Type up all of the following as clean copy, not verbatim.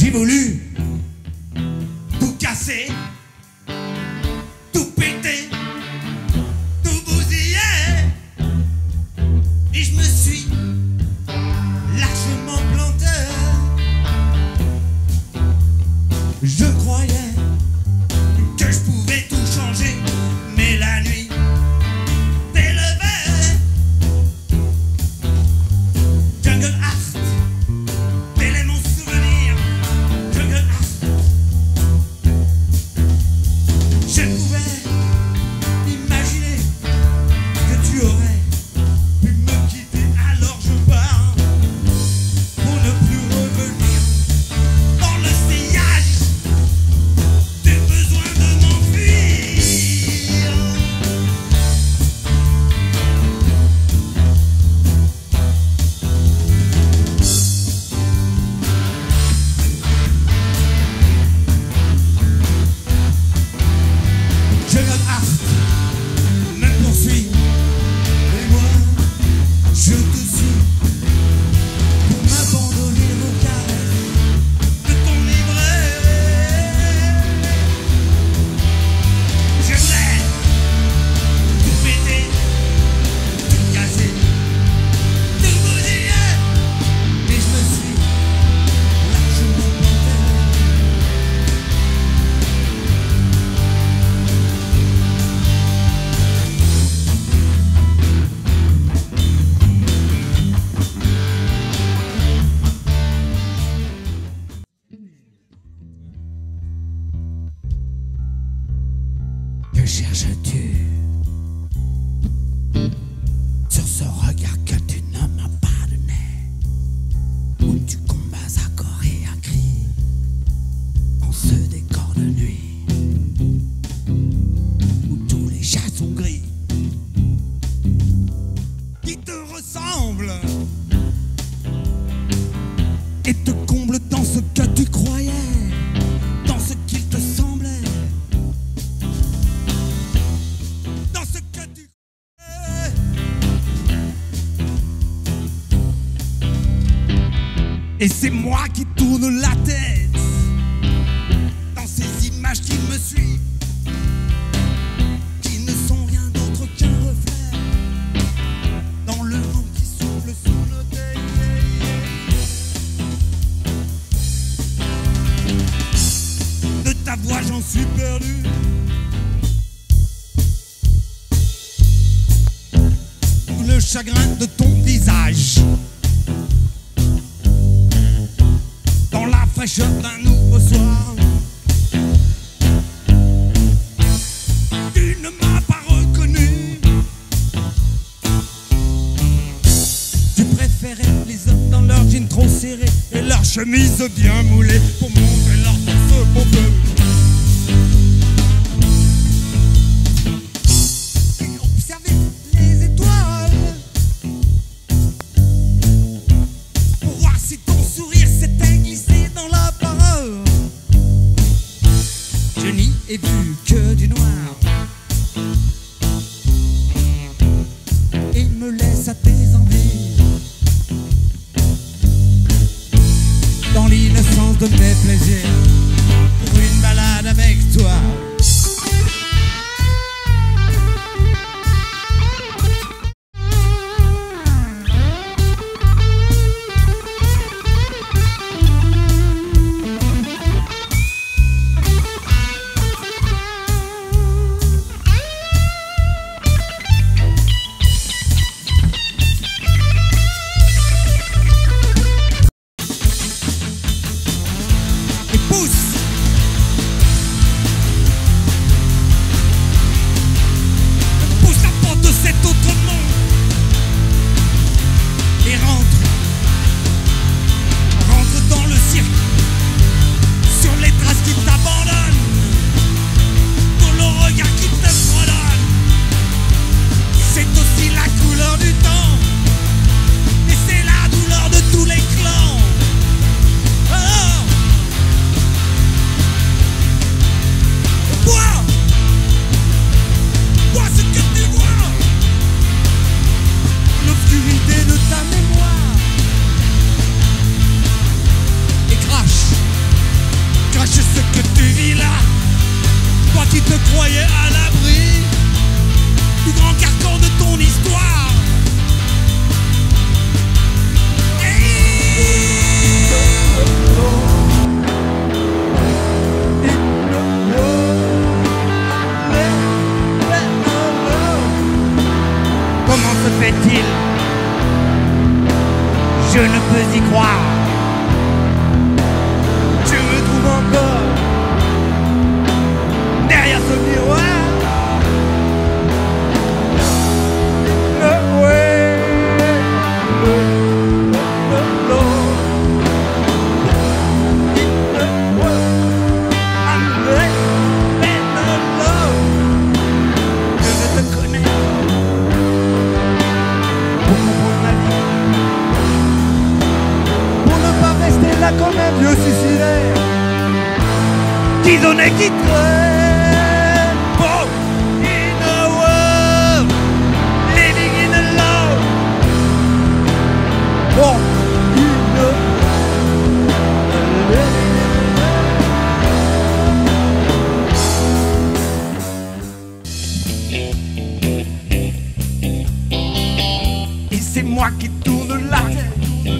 J'ai voulu tout casser, tout péter, tout bousiller, et je me suis largement planté. Je croyais que je pouvais tout changer, mais la nuit t'élevait. Jungle Art, tel est mon souvenir. Jungle Art, je pouvais imaginer que tu aurais pu me quitter, alors je pars pour ne plus revenir dans le sillage du besoin de m'enfuir. Jungle Art me poursuit, et moi je te suis pour m'abandonner aux caresses de ton librairie. Je voulais tout péter, tout casser, tout bousiller, mais je me suis largement planté. Que cherches-tu sur ce regard que tu ne m'as pas donné, où tu combats à corps et à cri dans ce décor de nuit où tous les chats sont gris, qui te ressemblent et te comblent dans ce que tu croyais, dans ce qu'il te semblait, dans ce que tu croyais. Et c'est moi qui tourne la tête dans ces images qui me suivent, qui ne sont rien d'autre qu'un reflet dans le vent qui souffle sous nos têtes. De ta voix j'en suis perdu, le chagrin de ton visage, dans la fraîcheur d'un nouveau soir. Tu ne m'as pas reconnu, tu préférais les hommes dans leurs jeans trop serrés et leurs chemises bien moulées pour montrer leur torse pompeux. Tu observais les étoiles pour voir si ton sourire s'était glissé dans la parole. Je n'y ai vu que du noir et me laisse à tes envies, dans l'innocence de mes plaisirs, pour une balade avec toi. Et pousse suicider, qui donnait, qui traîne. Oh, in a world, living in a love. Oh, in a et c'est moi qui tourne la tête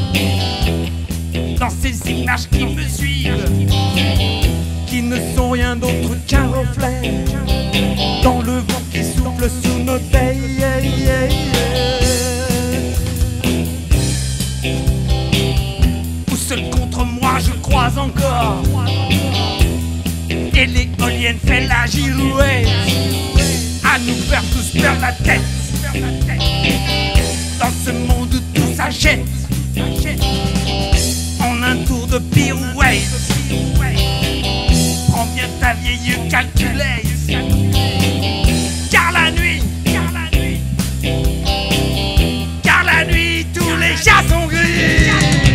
dans ces images qui me suivent, qui ne sont rien d'autre qu'un reflet dans le vent qui souffle sous nos têtes. Où seul contre moi je crois encore, et l'éolienne fait la girouette à nous faire tous perdre la tête. Dans ce monde où tout s'achète en un tour de pirouette. Prends bien ta vieille calculette, car la nuit, tous les chats sont gris.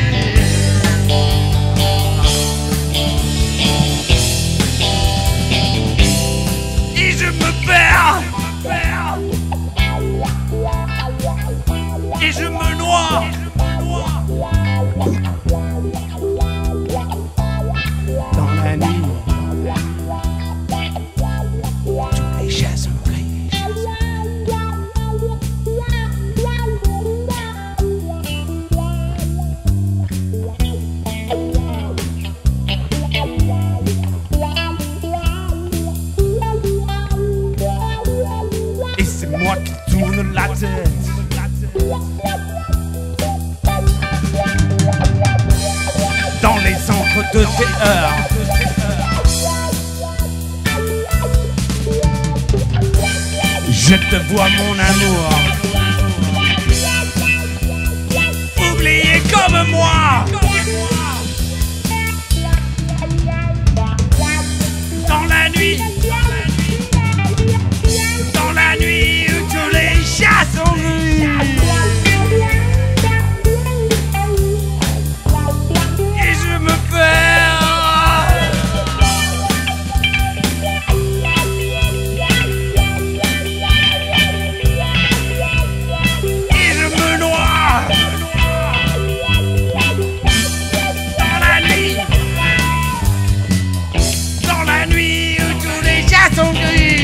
Et je me perds, et je me noie dans la nuit. Tous les chats sont gris. Et c'est moi qui tourne la tête dans les centres de terreur. Je te vois mon amour, oublié comme moi. Dans la nuit où tous les chats sont gris. Et je me perds, et je me noie dans la nuit où tous les chats sont gris.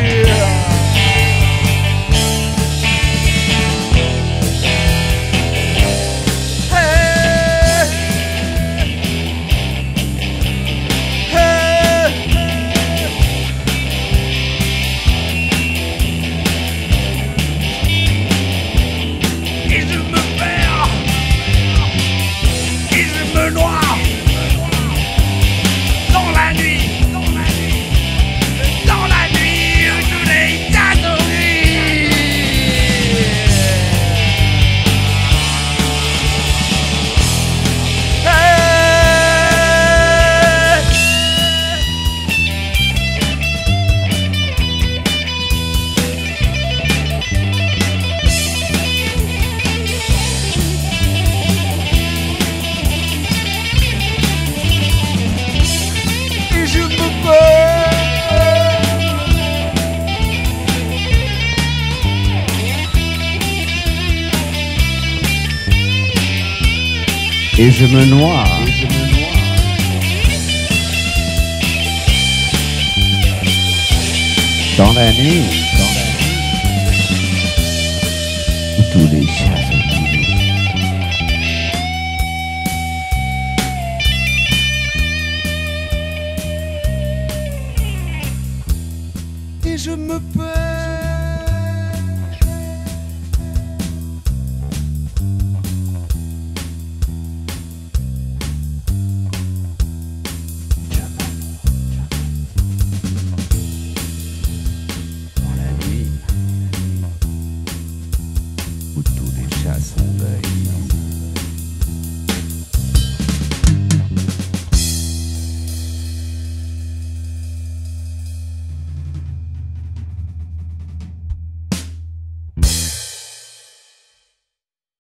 Et je me noie dans la nuit où tous les chats sont gris. Et je me perds.